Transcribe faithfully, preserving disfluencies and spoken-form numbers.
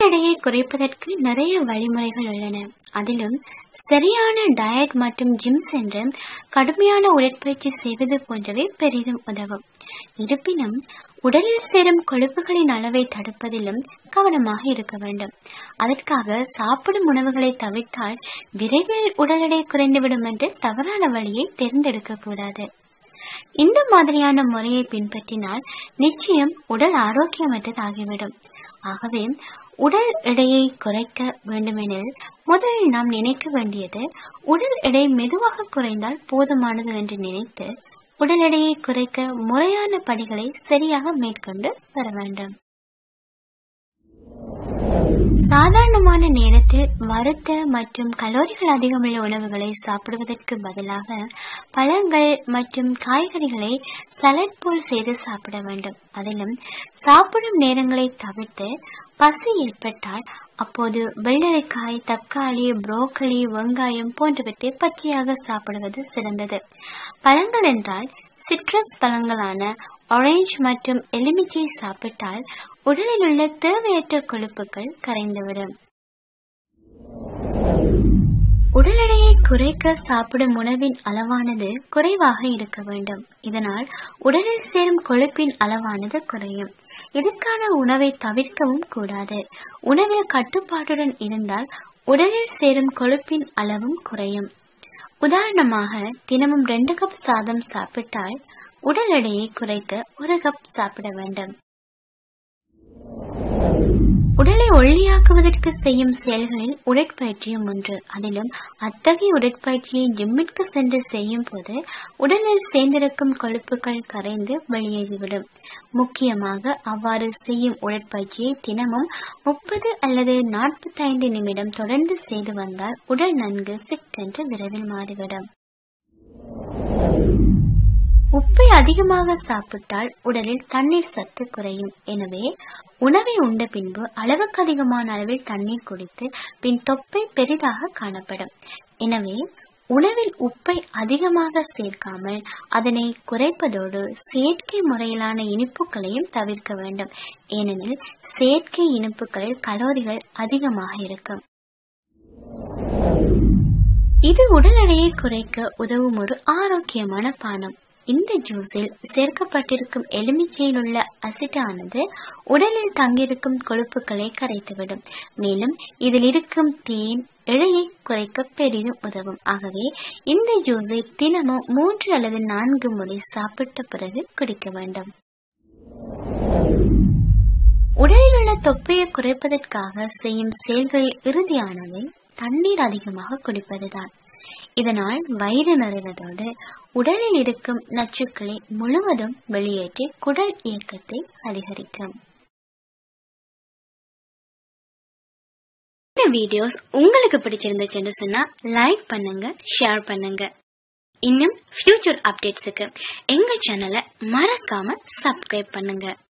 எடையை குறைப்பதற்கு நிறைய வழிமுறைகள் உள்ளன. அதிலும் சரியான டயட் மற்றும் ஜிம் சென்று கடுமையான உடற்பயிற்சி செய்வது போன்றவை பெரிதும் உதவும். இருப்பினும் உடலில் சேரும் கொழுப்புகளின் அளவை தடுப்பதிலும் கவனமாக இருக்க வேண்டும். அதற்காக சாப்பிடும் உணவுகளை தவிர்த்தால் விரைவில் உடல் எடை குறைந்துவிடும் என்று தவறான வழியை தேர்ந்தெடுக்க கூடாது. இந்த மாதிரியான முறையை பின்பற்றினால் நிச்சயம் உடல் ஆரோக்கியமற்றதாகிவிடும். ஆகவே உடல் எடையை குறைக்க வேண்டுமெனில் முதலில் நாம் நினைக்க வேண்டியது உடல் எடை மெதுவாக குறைந்தால் போதுமானது என்று நினைத்து உடல் எடையை குறைக்க முறையான படிகளை சரியாக மேற்கொண்டு வர வேண்டும். சாதாரணமான நேரத்தில் வறுத்த மற்றும் கலோரிகள் அதிகமுள்ள உணவுகளை சாப்பிடுவதற்கு பதிலாக பழங்கள் மற்றும் காய்கறிகளை சலட் போல் செய்து சாப்பிட வேண்டும். அதிலும் சாப்பிடும் நேரங்களை தவிர்த்து பசி ஏற்பட்டால் அப்போது வெள்ளரிக்காய், தக்காளி, புரோக்கலி, வெங்காயம் போன்றவற்றை பச்சையாக சாப்பிடுவது சிறந்தது. பழங்கள் என்றால் சிட்ரஸ் பழங்களான ஆரஞ்சு மற்றும் எலுமிச்சை சாப்பிட்டால் உடலில் உள்ள தேவையற்ற கொழுப்புகள் கரைந்துவிடும். உடல் எடையை குறைக்க சாப்பிடும் உணவின் அளவானது குறைவாக இருக்க வேண்டும். இதனால் உடலில் சேரும் கொழுப்பின் அளவானது குறையும். இதற்கான உணவை தவிர்க்கவும் கூடாது. உணவில் கட்டுப்பாட்டுடன் இருந்தால் உடலில் சேரும் கொழுப்பின் அளவும் குறையும். உதாரணமாக தினமும் ரெண்டு கப் சாதம் சாப்பிட்டால் உடல் எடையை குறைக்க ஒரு கப் சாப்பிட வேண்டும். உடலை ஒல்லியாக்குவதற்கு செய்யும் செயல்களில் உடற்பயிற்சியும் ஒன்று. அதிலும் அத்தகைய உடற்பயிற்சியை ஜிம்மிற்கு சென்று செய்யும் போது உடலில் சேர்ந்திருக்கும் கொழுப்புகள் கரைந்து வெளியேறிவிடும். முக்கியமாக அவ்வாறு செய்யும் உடற்பயிற்சியை தினமும் முப்பது அல்லது நாற்பத்தி ஐந்து நிமிடம் தொடர்ந்து செய்து வந்தால் உடல் நன்கு சிக்கென்று விரைவில் மாறிவிடும். உப்பை அதிகமாக சாப்பிட்டால் உடலில் தண்ணீர் சத்து குறையும். எனவே உணவை உண்ட பின்பு அளவுக்கு அதிகமான அளவில் தண்ணீர் குடித்து பின் தொப்பை பெரிதாக காணப்படும். எனவே உணவில் உப்பை அதிகமாக சேர்க்காமல் அதனை குறைப்பதோடு செயற்கை முறையிலான இனிப்புகளையும் தவிர்க்க வேண்டும். ஏனெனில் செயற்கை இனிப்புகளில் கலோரிகள் அதிகமாக இருக்கும். இது உடல் எடையை குறைக்க உதவும் ஒரு ஆரோக்கியமான பானம். இந்த ஜூஸில் சேர்க்கப்பட்டிருக்கும் எலுமிச்சையில் உள்ள அசிட்டானது உடலில் தங்கியிருக்கும் கொழுப்புகளை கரைத்துவிடும். மேலும் இதில் இருக்கும் தேன் எடையை குறைக்க பெரிதும் உதவும். ஆகவே இந்த ஜூஸை தினமும் மூன்று அல்லது நான்கு முறை சாப்பிட்ட பிறகு குடிக்க வேண்டும். உடலில் உள்ள தொப்பையை குறைப்பதற்காக செய்யும் செயல்களில் இறுதியானது தண்ணீர் அதிகமாக குடிப்பதுதான். இதனால் வயிறு நிறைவதோடு உடலில் இருக்கும் நச்சுக்களை முழுவதும் வெளியேற்றி குடல் இயக்கத்தை அதிகரிக்கும். இந்த வீடியோஸ் உங்களுக்கு பிடிச்சிருந்துச்சுன்னு சொன்னா லைக் பண்ணுங்க, ஷேர் பண்ணுங்க. இன்னும் ஃபியூச்சர் அப்டேட்ஸுக்கு எங்க சேனலை மறக்காம சப்ஸ்கிரைப் பண்ணுங்க.